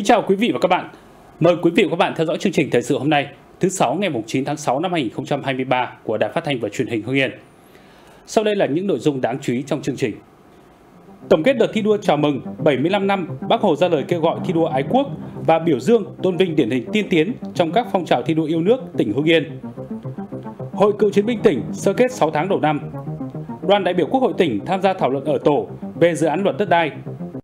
Kính chào quý vị và các bạn. Mời quý vị và các bạn theo dõi chương trình thời sự hôm nay, thứ Sáu ngày 9 tháng 6 năm 2023 của Đài Phát thanh và Truyền hình Hưng Yên. Sau đây là những nội dung đáng chú ý trong chương trình. Tổng kết đợt thi đua chào mừng 75 năm Bác Hồ ra lời kêu gọi thi đua ái quốc và biểu dương tôn vinh điển hình tiên tiến trong các phong trào thi đua yêu nước tỉnh Hưng Yên. Hội Cựu chiến binh tỉnh sơ kết 6 tháng đầu năm. Đoàn đại biểu Quốc hội tỉnh tham gia thảo luận ở tổ về dự án luật đất đai.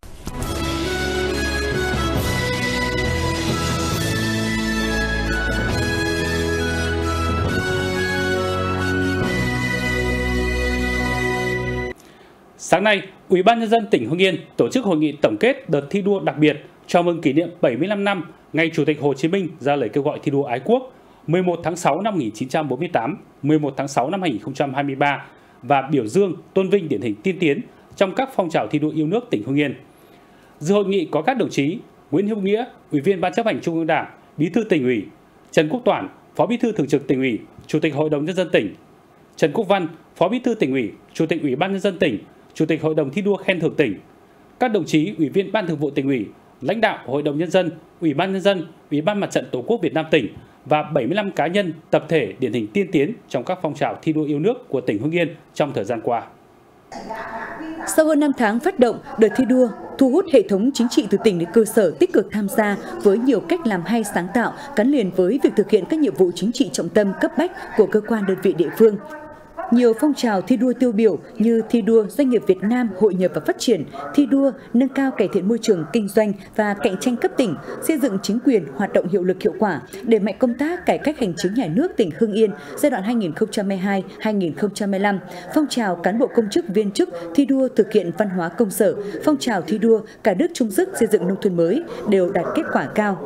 Sáng nay, Ủy ban Nhân dân tỉnh Hưng Yên tổ chức hội nghị tổng kết đợt thi đua đặc biệt chào mừng kỷ niệm 75 năm ngày Chủ tịch Hồ Chí Minh ra lời kêu gọi thi đua ái quốc 11 tháng 6 năm 1948, 11 tháng 6 năm 2023 và biểu dương tôn vinh điển hình tiên tiến trong các phong trào thi đua yêu nước tỉnh Hưng Yên. Dự hội nghị có các đồng chí Nguyễn Hữu Nghĩa, Ủy viên Ban Chấp hành Trung ương Đảng, Bí thư Tỉnh ủy, Trần Quốc Toản, Phó Bí thư Thường trực Tỉnh ủy, Chủ tịch Hội đồng Nhân dân tỉnh, Trần Quốc Văn, Phó Bí thư Tỉnh ủy, Chủ tịch Ủy ban Nhân dân tỉnh, Chủ tịch Hội đồng thi đua khen thưởng tỉnh, các đồng chí Ủy viên Ban Thường vụ Tỉnh ủy, lãnh đạo Hội đồng Nhân dân, Ủy ban Nhân dân, Ủy ban Mặt trận Tổ quốc Việt Nam tỉnh và 75 cá nhân, tập thể điển hình tiên tiến trong các phong trào thi đua yêu nước của tỉnh Hưng Yên trong thời gian qua. Sau hơn 5 tháng phát động, đợt thi đua thu hút hệ thống chính trị từ tỉnh đến cơ sở tích cực tham gia với nhiều cách làm hay sáng tạo gắn liền với việc thực hiện các nhiệm vụ chính trị trọng tâm cấp bách của cơ quan đơn vị địa phương. Nhiều phong trào thi đua tiêu biểu như thi đua doanh nghiệp Việt Nam hội nhập và phát triển, thi đua nâng cao cải thiện môi trường kinh doanh và cạnh tranh cấp tỉnh, xây dựng chính quyền hoạt động hiệu lực hiệu quả, đẩy mạnh công tác cải cách hành chính nhà nước tỉnh Hưng Yên giai đoạn 2022-2025, phong trào cán bộ công chức viên chức thi đua thực hiện văn hóa công sở, phong trào thi đua cả nước chung sức xây dựng nông thôn mới đều đạt kết quả cao.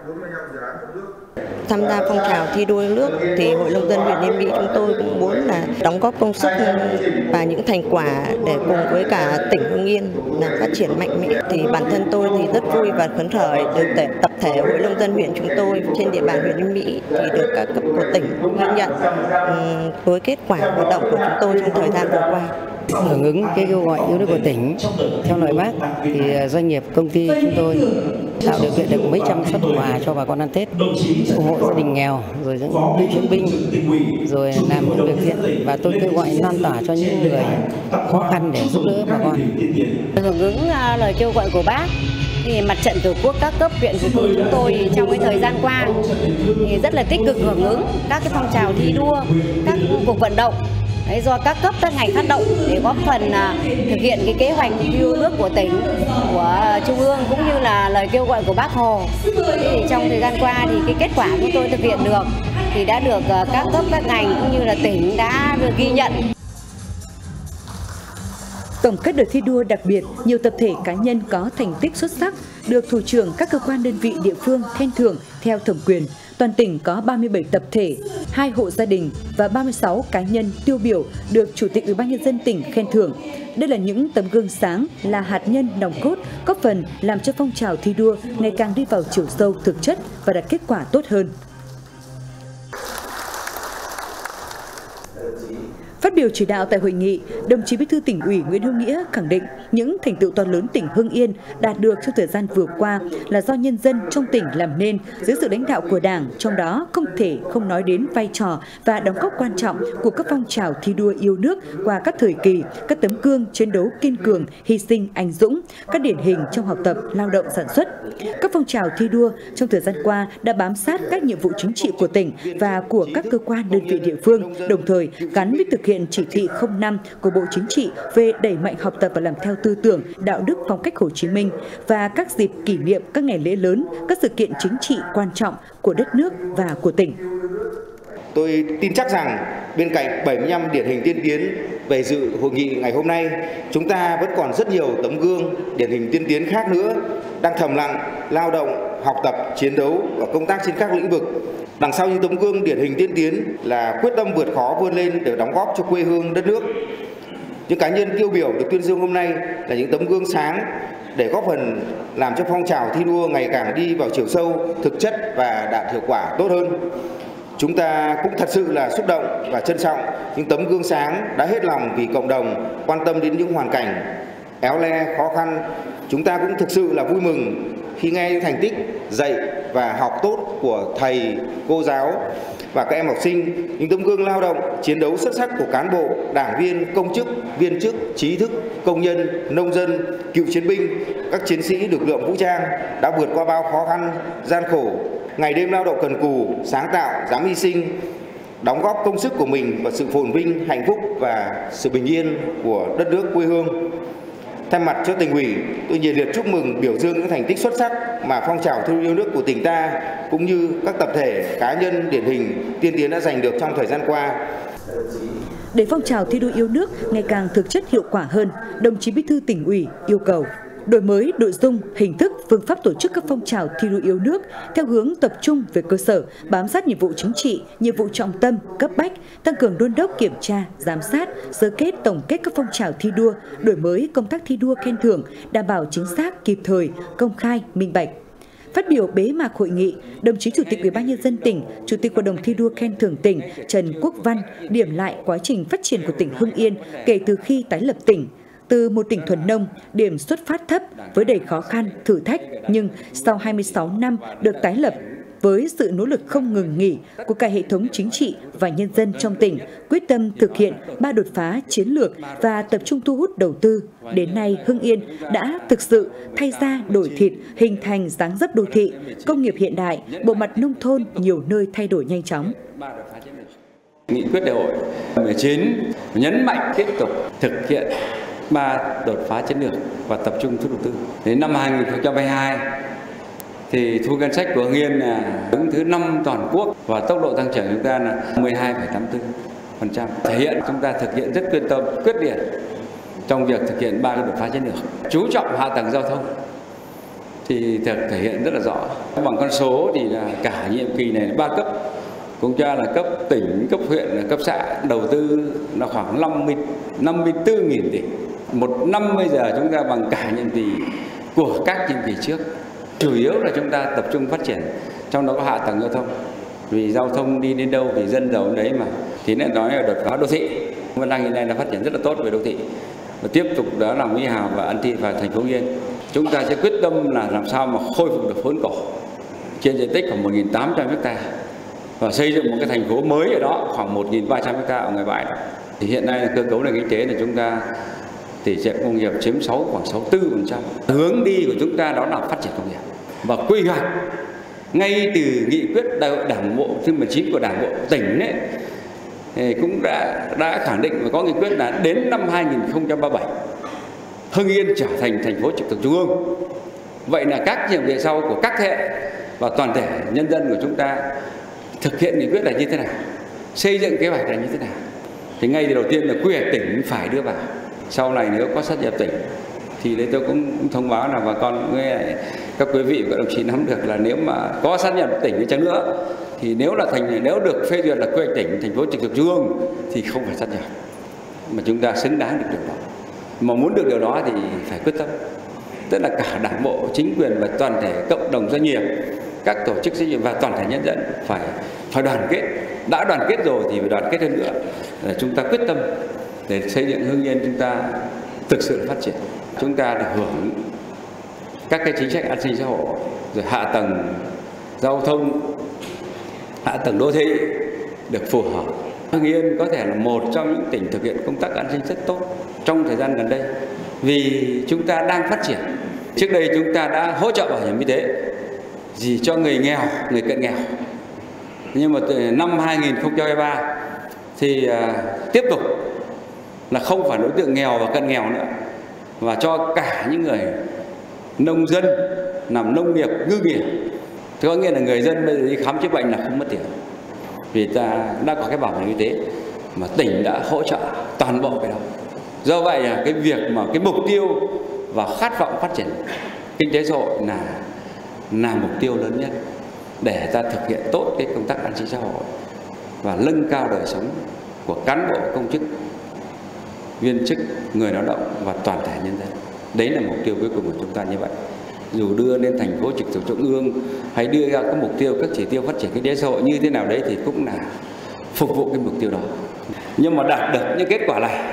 Tham gia phong trào thi đua yêu nước thì Hội nông dân huyện Yên Mỹ chúng tôi cũng muốn là đóng góp công sức và những thành quả để cùng với cả tỉnh Hưng Yên là phát triển mạnh mẽ. Thì bản thân tôi thì rất vui và phấn khởi được tập thể Hội nông dân huyện chúng tôi trên địa bàn huyện Yên Mỹ thì được các cấp của tỉnh ghi nhận với kết quả hoạt động của chúng tôi trong thời gian vừa qua. Hưởng ứng cái kêu gọi yêu nước của tỉnh theo lời Bác thì doanh nghiệp công ty chúng tôi tạo điều kiện được mấy trăm suất quà cho bà con ăn Tết, ủng hộ gia đình nghèo, rồi những cựu chiến binh, rồi làm những việc thiện và tôi kêu gọi lan tỏa cho những người khó khăn để giúp đỡ bà con. Hưởng ứng lời kêu gọi của Bác thì Mặt trận Tổ quốc các cấp huyện của chúng tôi trong cái thời gian qua thì rất là tích cực hưởng ứng các cái phong trào thi đua, các cuộc vận động do các cấp các ngành phát động để góp phần thực hiện cái kế hoạch yêu nước của tỉnh, của trung ương cũng như là lời kêu gọi của Bác Hồ. Thì trong thời gian qua thì cái kết quả chúng tôi thực hiện được thì đã được các cấp các ngành cũng như là tỉnh đã được ghi nhận. Tổng kết đợt thi đua đặc biệt, nhiều tập thể cá nhân có thành tích xuất sắc được thủ trưởng các cơ quan đơn vị địa phương khen thưởng theo thẩm quyền. Toàn tỉnh có 37 tập thể, 2 hộ gia đình và 36 cá nhân tiêu biểu được Chủ tịch Ủy ban Nhân dân tỉnh khen thưởng. Đây là những tấm gương sáng, là hạt nhân nòng cốt, góp phần làm cho phong trào thi đua ngày càng đi vào chiều sâu thực chất và đạt kết quả tốt hơn. Phát biểu chỉ đạo tại hội nghị, đồng chí Bí thư Tỉnh ủy Nguyễn Hữu Nghĩa khẳng định những thành tựu to lớn tỉnh Hưng Yên đạt được trong thời gian vừa qua là do nhân dân trong tỉnh làm nên dưới sự lãnh đạo của Đảng, trong đó không thể không nói đến vai trò và đóng góp quan trọng của các phong trào thi đua yêu nước qua các thời kỳ, các tấm gương chiến đấu kiên cường, hy sinh anh dũng, các điển hình trong học tập, lao động sản xuất. Các phong trào thi đua trong thời gian qua đã bám sát các nhiệm vụ chính trị của tỉnh và của các cơ quan đơn vị địa phương, đồng thời gắn với thực hiện chỉ thị 05 của Bộ Chính trị về đẩy mạnh học tập và làm theo tư tưởng, đạo đức phong cách Hồ Chí Minh và các dịp kỷ niệm các ngày lễ lớn, các sự kiện chính trị quan trọng của đất nước và của tỉnh. Tôi tin chắc rằng bên cạnh 75 điển hình tiên tiến về dự hội nghị ngày hôm nay, chúng ta vẫn còn rất nhiều tấm gương điển hình tiên tiến khác nữa đang thầm lặng lao động, học tập, chiến đấu và công tác trên các lĩnh vực. Đằng sau những tấm gương điển hình tiên tiến là quyết tâm vượt khó vươn lên để đóng góp cho quê hương đất nước. Những cá nhân tiêu biểu được tuyên dương hôm nay là những tấm gương sáng để góp phần làm cho phong trào thi đua ngày càng đi vào chiều sâu, thực chất và đạt hiệu quả tốt hơn. Chúng ta cũng thật sự là xúc động và trân trọng những tấm gương sáng đã hết lòng vì cộng đồng, quan tâm đến những hoàn cảnh éo le, khó khăn. Chúng ta cũng thực sự là vui mừng khi nghe những thành tích dạy và học tốt của thầy, cô giáo và các em học sinh, những tấm gương lao động, chiến đấu xuất sắc của cán bộ, đảng viên, công chức, viên chức, trí thức, công nhân, nông dân, cựu chiến binh, các chiến sĩ lực lượng vũ trang đã vượt qua bao khó khăn, gian khổ, ngày đêm lao động cần cù, sáng tạo, dám hy sinh, đóng góp công sức của mình vào sự phồn vinh, hạnh phúc và sự bình yên của đất nước quê hương. Thay mặt cho Tỉnh ủy, tôi nhiệt liệt chúc mừng, biểu dương những thành tích xuất sắc mà phong trào thi đua yêu nước của tỉnh ta cũng như các tập thể, cá nhân điển hình tiên tiến đã giành được trong thời gian qua. Để phong trào thi đua yêu nước ngày càng thực chất hiệu quả hơn, đồng chí Bí thư Tỉnh ủy yêu cầu đổi mới nội dung, hình thức, phương pháp tổ chức các phong trào thi đua yêu nước theo hướng tập trung về cơ sở, bám sát nhiệm vụ chính trị, nhiệm vụ trọng tâm, cấp bách, tăng cường đôn đốc kiểm tra, giám sát, sơ kết tổng kết các phong trào thi đua, đổi mới công tác thi đua khen thưởng, đảm bảo chính xác, kịp thời, công khai, minh bạch. Phát biểu bế mạc hội nghị, đồng chí Chủ tịch Ủy ban Nhân dân tỉnh, Chủ tịch Hội đồng thi đua khen thưởng tỉnh Trần Quốc Văn điểm lại quá trình phát triển của tỉnh Hưng Yên kể từ khi tái lập tỉnh. Từ một tỉnh thuần nông, điểm xuất phát thấp với đầy khó khăn, thử thách, nhưng sau 26 năm được tái lập, với sự nỗ lực không ngừng nghỉ của cả hệ thống chính trị và nhân dân trong tỉnh, quyết tâm thực hiện 3 đột phá chiến lược và tập trung thu hút đầu tư, đến nay Hưng Yên đã thực sự thay da đổi thịt, hình thành dáng dấp đô thị, công nghiệp hiện đại, bộ mặt nông thôn nhiều nơi thay đổi nhanh chóng. Nghị quyết đại hội 19 nhấn mạnh tiếp tục thực hiện 3 đột phá chiến lược và tập trung thu hút đầu tư. Đến năm 2022 thì thu ngân sách của Hưng Yên là đứng thứ 5 toàn quốc và tốc độ tăng trưởng chúng ta là 12,84%. Thể hiện chúng ta thực hiện rất quyết tâm, quyết liệt trong việc thực hiện 3 cái đột phá chiến lược. Chú trọng hạ tầng giao thông thì thể hiện rất là rõ. Bằng con số thì là cả nhiệm kỳ này 3 cấp, cũng cho là cấp tỉnh, cấp huyện, cấp xã đầu tư là khoảng 54.000 tỷ. Một năm bây giờ chúng ta bằng cả nhiệm kỳ của các nhiệm kỳ trước. Chủ yếu là chúng ta tập trung phát triển, trong đó có hạ tầng giao thông. Vì giao thông đi đến đâu thì dân giàu đấy mà. Thì nên nói là đột phá đô thị. Vẫn đang hiện nay là phát triển rất là tốt về đô thị. Và tiếp tục đó là Mỹ Hào và An Thi và thành phố Hưng Yên. Chúng ta sẽ quyết tâm là làm sao mà khôi phục được vốn cổ trên diện tích khoảng 1.800 ha và xây dựng một cái thành phố mới ở đó khoảng 1.300 ha ở ngoài bãi đó. Thì hiện nay là cơ cấu nền kinh tế thì chúng ta tỷ trọng công nghiệp chiếm khoảng 64%. Hướng đi của chúng ta đó là phát triển công nghiệp và quy hoạch ngay từ nghị quyết đại hội Đảng bộ thứ 19 của Đảng bộ tỉnh ấy, thì cũng đã khẳng định và có nghị quyết là đến năm 2037 Hưng Yên trở thành thành phố trực thuộc trung ương. Vậy là các nhiệm vụ sau của các thế hệ và toàn thể nhân dân của chúng ta thực hiện nghị quyết là như thế nào, xây dựng kế hoạch là như thế nào. Thì ngay từ đầu tiên là quy hoạch tỉnh phải đưa vào. Sau này nếu có sát nhập tỉnh thì đấy tôi cũng thông báo là bà con các quý vị và các đồng chí nắm được là nếu mà có sát nhập tỉnh đi chăng nữa thì nếu được phê duyệt là quy hoạch tỉnh thành phố trực thuộc trung ương thì không phải sát nhập, mà chúng ta xứng đáng được điều đó. Mà muốn được điều đó thì phải quyết tâm, tức là cả đảng bộ, chính quyền và toàn thể cộng đồng doanh nghiệp, các tổ chức doanh nghiệp và toàn thể nhân dân phải đoàn kết. Đã đoàn kết rồi thì phải đoàn kết hơn nữa. Chúng ta quyết tâm để xây dựng Hưng Yên chúng ta thực sự phát triển. Chúng ta được hưởng các cái chính sách an sinh xã hội, rồi hạ tầng giao thông, hạ tầng đô thị được phù hợp. Hưng Yên có thể là một trong những tỉnh thực hiện công tác an sinh rất tốt trong thời gian gần đây, vì chúng ta đang phát triển. Trước đây chúng ta đã hỗ trợ bảo hiểm y tế gì cho người nghèo, người cận nghèo. Nhưng mà từ năm 2023 thì tiếp tục là không phải đối tượng nghèo và cận nghèo nữa, và cho cả những người nông dân làm nông nghiệp, ngư nghiệp. Thì có nghĩa là người dân bây giờ đi khám chữa bệnh là không mất tiền, vì ta đã có cái bảo hiểm y tế mà tỉnh đã hỗ trợ toàn bộ cái đó. Do vậy là cái việc mà cái mục tiêu và khát vọng phát triển kinh tế xã hội là mục tiêu lớn nhất để ta thực hiện tốt cái công tác an sinh xã hội và nâng cao đời sống của cán bộ, công chức, viên chức, người lao động và toàn thể nhân dân. Đấy là mục tiêu cuối cùng của chúng ta như vậy. Dù đưa lên thành phố trực thuộc trung ương hay đưa ra các mục tiêu, các chỉ tiêu phát triển kinh tế xã hội như thế nào đấy thì cũng là phục vụ cái mục tiêu đó. Nhưng mà đạt được những kết quả này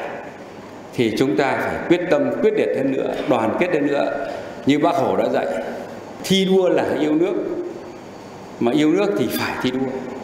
thì chúng ta phải quyết tâm, quyết liệt hơn nữa, đoàn kết hơn nữa. Như Bác Hồ đã dạy, Thi đua là yêu nước, mà yêu nước thì phải thi đua.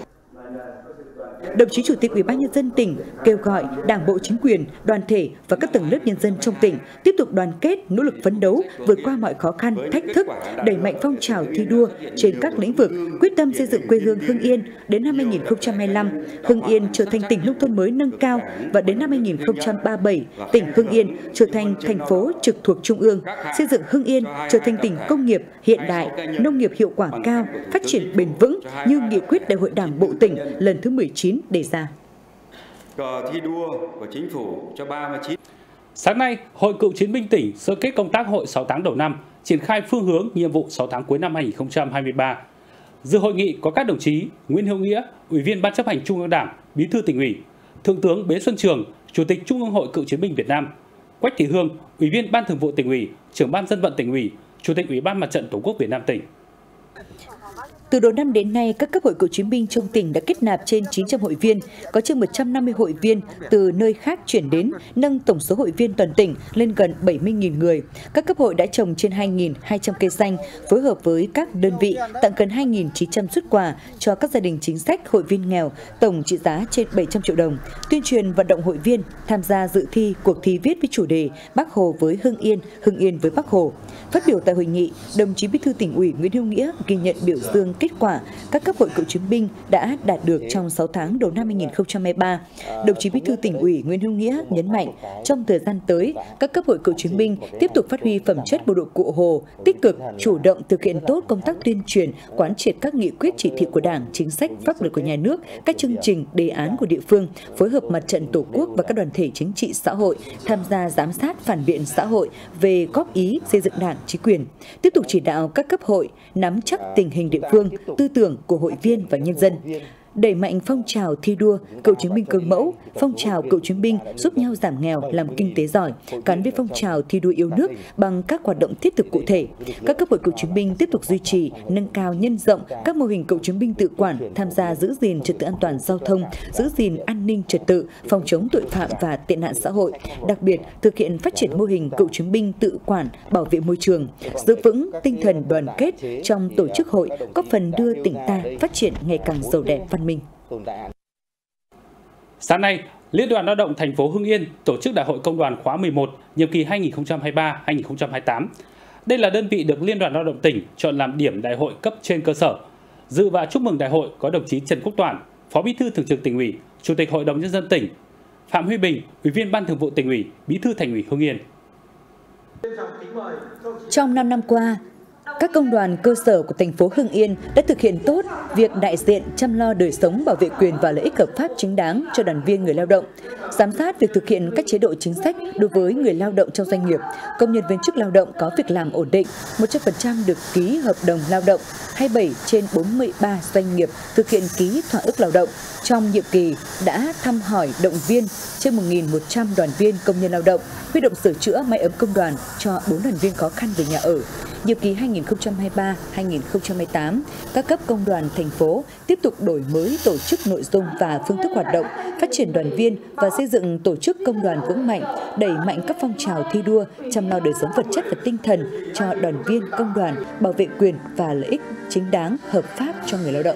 Đồng chí Chủ tịch Ủy ban Nhân dân tỉnh kêu gọi Đảng bộ, chính quyền, đoàn thể và các tầng lớp nhân dân trong tỉnh tiếp tục đoàn kết, nỗ lực phấn đấu, vượt qua mọi khó khăn, thách thức, đẩy mạnh phong trào thi đua trên các lĩnh vực, quyết tâm xây dựng quê hương Hưng Yên đến năm 2025, Hưng Yên trở thành tỉnh nông thôn mới nâng cao, và đến năm 2037, tỉnh Hưng Yên trở thành thành phố trực thuộc Trung ương, xây dựng Hưng Yên trở thành tỉnh công nghiệp hiện đại, nông nghiệp hiệu quả cao, phát triển bền vững như nghị quyết Đại hội Đảng bộ tỉnh lần thứ 19 đề ra. Cờ thi đua của chính phủ cho 39. Sáng nay, Hội Cựu chiến binh tỉnh sơ kết công tác hội 6 tháng đầu năm, triển khai phương hướng nhiệm vụ 6 tháng cuối năm 2023. Dự hội nghị có các đồng chí Nguyễn Hữu Nghĩa, Ủy viên Ban chấp hành Trung ương Đảng, Bí thư Tỉnh ủy, Thượng tướng Bế Xuân Trường, Chủ tịch Trung ương Hội Cựu chiến binh Việt Nam, Quách Thị Hương, Ủy viên Ban Thường vụ Tỉnh ủy, Trưởng Ban Dân vận Tỉnh ủy, Chủ tịch Ủy ban Mặt trận Tổ quốc Việt Nam tỉnh. Từ đầu năm đến nay, các cấp hội cựu chiến binh trong tỉnh đã kết nạp trên 900 hội viên, có trên 150 hội viên từ nơi khác chuyển đến, nâng tổng số hội viên toàn tỉnh lên gần 70.000 người. Các cấp hội đã trồng trên 2.200 cây xanh, phối hợp với các đơn vị tặng gần 2.900 suất quà cho các gia đình chính sách, hội viên nghèo, tổng trị giá trên 700 triệu đồng. Tuyên truyền vận động hội viên tham gia dự thi cuộc thi viết với chủ đề Bác Hồ với Hưng Yên với Bác Hồ. Phát biểu tại hội nghị, đồng chí Bí thư Tỉnh ủy Nguyễn Hữu Nghĩa ghi nhận biểu dương kết quả các cấp hội cựu chiến binh đã đạt được trong 6 tháng đầu năm 2023. Đồng chí Bí thư Tỉnh ủy Nguyễn Hữu Nghĩa nhấn mạnh, trong thời gian tới, các cấp hội cựu chiến binh tiếp tục phát huy phẩm chất bộ đội Cụ Hồ, tích cực, chủ động thực hiện tốt công tác tuyên truyền, quán triệt các nghị quyết chỉ thị của Đảng, chính sách, pháp luật của nhà nước, các chương trình, đề án của địa phương, phối hợp Mặt trận Tổ quốc và các đoàn thể chính trị xã hội, tham gia giám sát phản biện xã hội về góp ý xây dựng Đảng, chính quyền. Tiếp tục chỉ đạo các cấp hội nắm chắc tình hình địa phương, tư tưởng của hội viên và nhân dân, đẩy mạnh phong trào thi đua cựu chiến binh gương mẫu, phong trào cựu chiến binh giúp nhau giảm nghèo, làm kinh tế giỏi, gắn với phong trào thi đua yêu nước bằng các hoạt động thiết thực cụ thể. Các cấp hội cựu chiến binh tiếp tục duy trì, nâng cao, nhân rộng các mô hình cựu chiến binh tự quản, tham gia giữ gìn trật tự an toàn giao thông, giữ gìn an ninh trật tự, phòng chống tội phạm và tệ nạn xã hội. Đặc biệt, thực hiện phát triển mô hình cựu chiến binh tự quản, bảo vệ môi trường, giữ vững tinh thần đoàn kết trong tổ chức hội, góp phần đưa tỉnh ta phát triển ngày càng giàu đẹp, văn minh. Sáng nay, Liên đoàn Lao động thành phố Hưng Yên tổ chức Đại hội Công đoàn khóa 11, nhiệm kỳ 2023-2028. Đây là đơn vị được Liên đoàn Lao động tỉnh chọn làm điểm đại hội cấp trên cơ sở. Dự và chúc mừng đại hội có đồng chí Trần Quốc Toản, Phó Bí thư Thường trực Tỉnh ủy, Chủ tịch Hội đồng Nhân dân tỉnh, Phạm Huy Bình, Ủy viên Ban Thường vụ Tỉnh ủy, Bí thư Thành ủy Hưng Yên. Trong 5 năm qua, các công đoàn cơ sở của thành phố Hưng Yên đã thực hiện tốt việc đại diện chăm lo đời sống, bảo vệ quyền và lợi ích hợp pháp chính đáng cho đoàn viên người lao động, giám sát việc thực hiện các chế độ chính sách đối với người lao động trong doanh nghiệp, công nhân viên chức lao động có việc làm ổn định, 100% được ký hợp đồng lao động, 27 trên 43 doanh nghiệp thực hiện ký thỏa ước lao động. Trong nhiệm kỳ đã thăm hỏi, động viên trên 1.100 đoàn viên công nhân lao động, huy động sửa chữa máy ấm công đoàn cho 4 đoàn viên khó khăn về nhà ở. Nhiệm kỳ 2023-2028, các cấp công đoàn thành phố tiếp tục đổi mới tổ chức nội dung và phương thức hoạt động, phát triển đoàn viên và xây dựng tổ chức công đoàn vững mạnh, đẩy mạnh các phong trào thi đua, chăm lo đời sống vật chất và tinh thần cho đoàn viên công đoàn, bảo vệ quyền và lợi ích chính đáng, hợp pháp cho người lao động.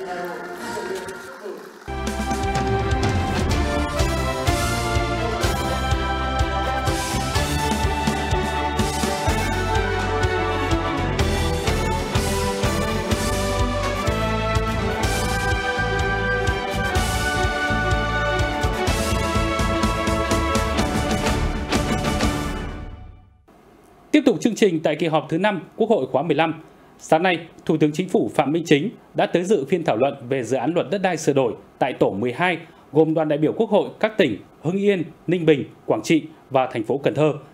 Tiếp tục chương trình tại kỳ họp thứ 5 Quốc hội khóa 15, sáng nay, Thủ tướng Chính phủ Phạm Minh Chính đã tới dự phiên thảo luận về dự án luật đất đai sửa đổi tại tổ 12, gồm đoàn đại biểu Quốc hội các tỉnh Hưng Yên, Ninh Bình, Quảng Trị và thành phố Cần Thơ.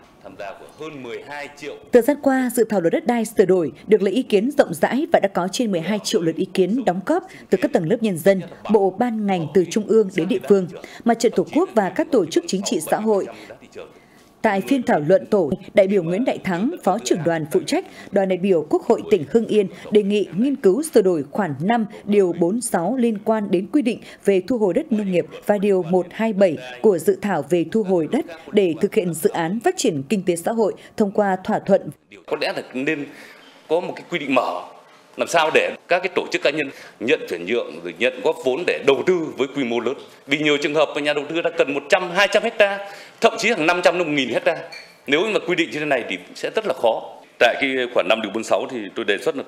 Thời gian qua, dự thảo luật đất đai sửa đổi được lấy ý kiến rộng rãi và đã có trên 12 triệu lượt ý kiến đóng góp từ các tầng lớp nhân dân, bộ ban ngành từ trung ương đến địa phương, Mặt trận Tổ quốc và các tổ chức chính trị xã hội. Tại phiên thảo luận tổ, đại biểu Nguyễn Đại Thắng, Phó trưởng đoàn phụ trách đoàn đại biểu Quốc hội tỉnh Hưng Yên đề nghị nghiên cứu sửa đổi khoản 5 điều 46 liên quan đến quy định về thu hồi đất nông nghiệp và điều 127 của dự thảo về thu hồi đất để thực hiện dự án phát triển kinh tế xã hội thông qua thỏa thuận. Có lẽ là nên có một cái quy định mở làm sao để các cái tổ chức cá nhân nhận chuyển nhượng rồi nhận góp vốn để đầu tư với quy mô lớn. Vì nhiều trường hợp mà nhà đầu tư đã cần 100, 200 hectare, thậm chí hàng 500 đến 1.000 hectare. Nếu mà quy định như thế này thì sẽ rất là khó. Tại cái khoản 5 điều 46 thì tôi đề xuất là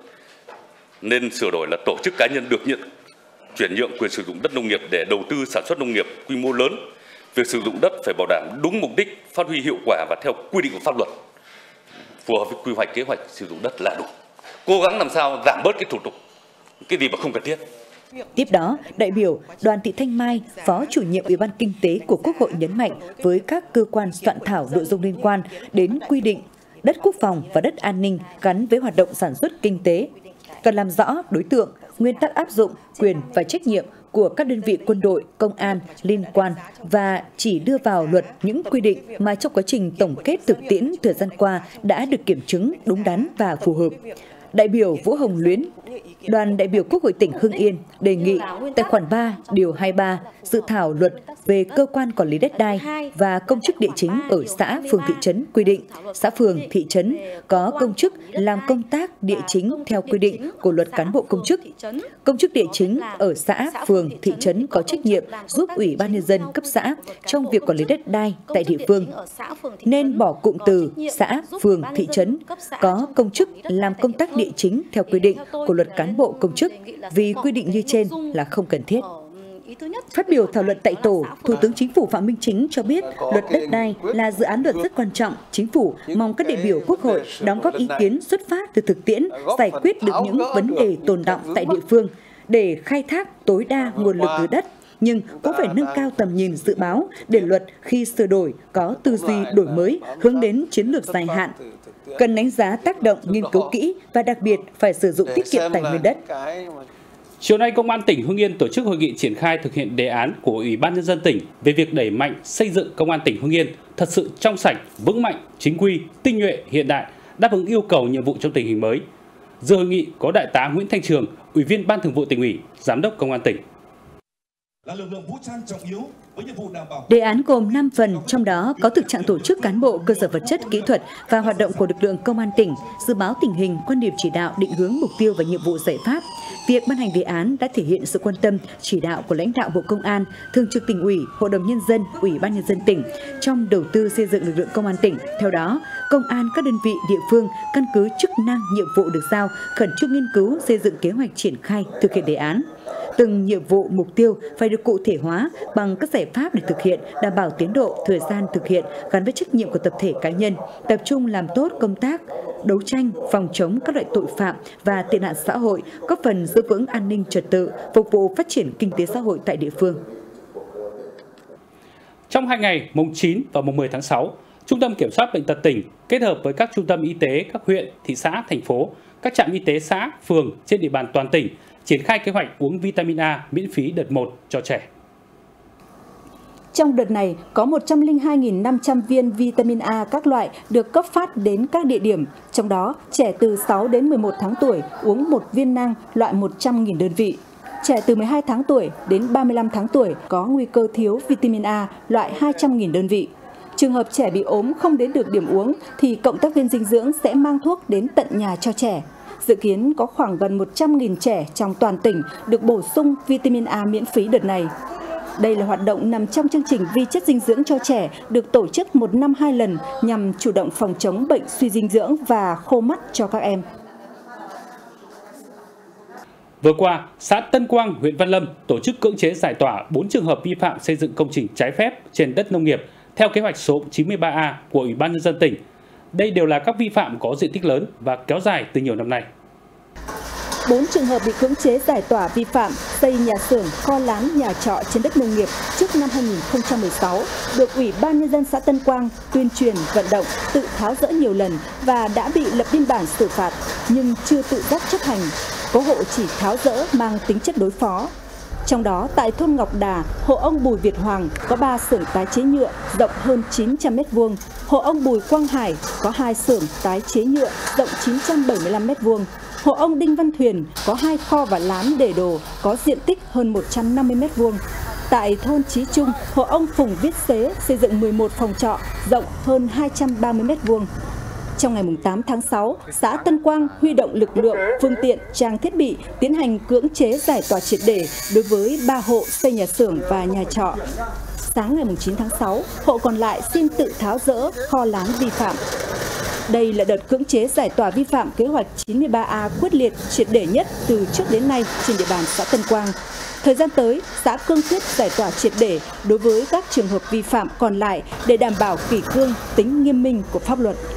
nên sửa đổi là tổ chức cá nhân được nhận chuyển nhượng quyền sử dụng đất nông nghiệp để đầu tư sản xuất nông nghiệp quy mô lớn. Việc sử dụng đất phải bảo đảm đúng mục đích, phát huy hiệu quả và theo quy định của pháp luật, phù hợp với quy hoạch kế hoạch sử dụng đất là đủ. Cố gắng làm sao giảm bớt cái thủ tục, cái gì mà không cần thiết. Tiếp đó, đại biểu Đoàn Thị Thanh Mai, Phó Chủ nhiệm Ủy ban Kinh tế của Quốc hội nhấn mạnh với các cơ quan soạn thảo nội dung liên quan đến quy định đất quốc phòng và đất an ninh gắn với hoạt động sản xuất kinh tế, cần làm rõ đối tượng, nguyên tắc áp dụng, quyền và trách nhiệm của các đơn vị quân đội, công an liên quan và chỉ đưa vào luật những quy định mà trong quá trình tổng kết thực tiễn thời gian qua đã được kiểm chứng đúng đắn và phù hợp. Đại biểu Vũ Hồng Luyến, đoàn đại biểu Quốc hội tỉnh Hưng Yên đề nghị tại khoản 3 điều 23 dự thảo luật về cơ quan quản lý đất đai và công chức địa chính ở xã, phường, thị trấn quy định xã, phường, thị trấn có công chức làm công tác địa chính theo quy định của luật cán bộ công chức. Công chức địa chính ở xã, phường, thị trấn có trách nhiệm giúp Ủy ban Nhân dân cấp xã trong việc quản lý đất đai tại địa phương. Nên bỏ cụm từ xã, phường, thị trấn có công chức làm công tác địa chính theo quy định của luật cán bộ công chức vì quy định như trên là không cần thiết. Phát biểu thảo luận tại tổ, Thủ tướng Chính phủ Phạm Minh Chính cho biết luật đất đai là dự án luật rất quan trọng. Chính phủ mong các đại biểu Quốc hội đóng góp ý kiến xuất phát từ thực tiễn, giải quyết được những vấn đề tồn đọng tại địa phương để khai thác tối đa nguồn lực từ đất, nhưng cũng phải nâng cao tầm nhìn dự báo để luật khi sửa đổi có tư duy đổi mới hướng đến chiến lược dài hạn. Cần đánh giá tác động, nghiên cứu kỹ và đặc biệt phải sử dụng tiết kiệm tài nguyên đất. Chiều nay, Công an tỉnh Hưng Yên tổ chức hội nghị triển khai thực hiện đề án của Ủy ban Nhân dân tỉnh về việc đẩy mạnh xây dựng Công an tỉnh Hưng Yên thật sự trong sạch, vững mạnh, chính quy, tinh nhuệ, hiện đại, đáp ứng yêu cầu nhiệm vụ trong tình hình mới. Dự hội nghị có Đại tá Nguyễn Thanh Trường, Ủy viên Ban Thường vụ Tỉnh ủy, Giám đốc Công an tỉnh. Đề án gồm 5 phần, trong đó có thực trạng tổ chức cán bộ, cơ sở vật chất, kỹ thuật và hoạt động của lực lượng công an tỉnh, dự báo tình hình, quan điểm chỉ đạo, định hướng mục tiêu và nhiệm vụ giải pháp. Việc ban hành đề án đã thể hiện sự quan tâm, chỉ đạo của lãnh đạo Bộ Công an, Thường trực Tỉnh ủy, Hội đồng Nhân dân, Ủy ban Nhân dân tỉnh trong đầu tư xây dựng lực lượng công an tỉnh. Theo đó, công an các đơn vị địa phương căn cứ chức năng, nhiệm vụ được giao, khẩn trương nghiên cứu, xây dựng kế hoạch triển khai thực hiện đề án. Từng nhiệm vụ, mục tiêu phải được cụ thể hóa bằng các giải pháp để thực hiện, đảm bảo tiến độ, thời gian thực hiện gắn với trách nhiệm của tập thể cá nhân, tập trung làm tốt công tác đấu tranh, phòng chống các loại tội phạm và tệ nạn xã hội, góp phần giữ vững an ninh trật tự, phục vụ phát triển kinh tế xã hội tại địa phương. Trong 2 ngày, mùng 9 và mùng 10 tháng 6, Trung tâm Kiểm soát Bệnh tật tỉnh kết hợp với các trung tâm y tế các huyện, thị xã, thành phố, các trạm y tế xã, phường trên địa bàn toàn tỉnh triển khai kế hoạch uống vitamin A miễn phí đợt 1 cho trẻ. Trong đợt này, có 102.500 viên vitamin A các loại được cấp phát đến các địa điểm. Trong đó, trẻ từ 6 đến 11 tháng tuổi uống 1 viên nang loại 100.000 đơn vị. Trẻ từ 12 tháng tuổi đến 35 tháng tuổi có nguy cơ thiếu vitamin A loại 200.000 đơn vị. Trường hợp trẻ bị ốm không đến được điểm uống thì cộng tác viên dinh dưỡng sẽ mang thuốc đến tận nhà cho trẻ. Dự kiến có khoảng gần 100.000 trẻ trong toàn tỉnh được bổ sung vitamin A miễn phí đợt này. Đây là hoạt động nằm trong chương trình vi chất dinh dưỡng cho trẻ được tổ chức 1 năm 2 lần nhằm chủ động phòng chống bệnh suy dinh dưỡng và khô mắt cho các em. Vừa qua, xã Tân Quang, huyện Văn Lâm tổ chức cưỡng chế giải tỏa 4 trường hợp vi phạm xây dựng công trình trái phép trên đất nông nghiệp theo kế hoạch số 93A của Ủy ban Nhân dân tỉnh. Đây đều là các vi phạm có diện tích lớn và kéo dài từ nhiều năm nay. 4 trường hợp bị cưỡng chế giải tỏa vi phạm xây nhà xưởng, kho lán, nhà trọ trên đất nông nghiệp trước năm 2016 được Ủy ban Nhân dân xã Tân Quang tuyên truyền, vận động, tự tháo dỡ nhiều lần và đã bị lập biên bản xử phạt nhưng chưa tự giác chấp hành. Có hộ chỉ tháo dỡ mang tính chất đối phó. Trong đó, tại thôn Ngọc Đà, hộ ông Bùi Việt Hoàng có 3 xưởng tái chế nhựa rộng hơn 900 m². Hộ ông Bùi Quang Hải có 2 xưởng tái chế nhựa rộng 975 m². Hộ ông Đinh Văn Thuyền có 2 kho và lán để đồ có diện tích hơn 150 m². Tại thôn Chí Trung, hộ ông Phùng Viết Xế xây dựng 11 phòng trọ rộng hơn 230 m². Trong ngày 8 tháng 6, xã Tân Quang huy động lực lượng, phương tiện, trang thiết bị tiến hành cưỡng chế giải tỏa triệt để đối với 3 hộ xây nhà xưởng và nhà trọ. Sáng ngày 9 tháng 6, hộ còn lại xin tự tháo dỡ kho lán vi phạm. Đây là đợt cưỡng chế giải tỏa vi phạm kế hoạch 93A quyết liệt, triệt để nhất từ trước đến nay trên địa bàn xã Tân Quang. Thời gian tới, xã cương quyết giải tỏa triệt để đối với các trường hợp vi phạm còn lại để đảm bảo kỷ cương, tính nghiêm minh của pháp luật.